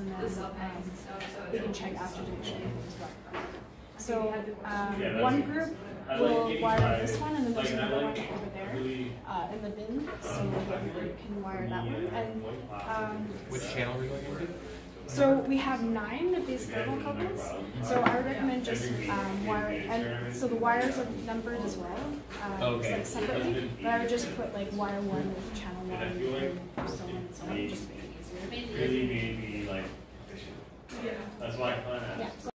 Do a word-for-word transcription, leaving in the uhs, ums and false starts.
and then um, we can check after to make sure everything's wired. So um, one group will wire this one, and then there's another one over there uh, in the bin, so every group can wire that one. And um, which channel are we going into? So we have nine of these thermocouples. So I would recommend just um, wiring, and so the wires are numbered as well, uh, okay. like separately. But I would just put like wire one with channel one, and so on and so on, just make it easier. Really made me like, that's why I find that. Yeah.